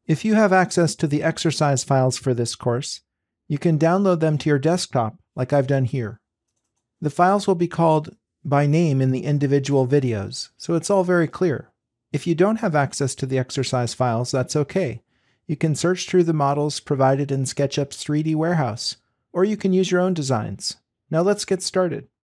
If you have access to the exercise files for this course, you can download them to your desktop like I've done here. The files will be called by name in the individual videos, so it's all very clear. If you don't have access to the exercise files, that's okay. You can search through the models provided in SketchUp's 3D warehouse, or you can use your own designs. Now let's get started.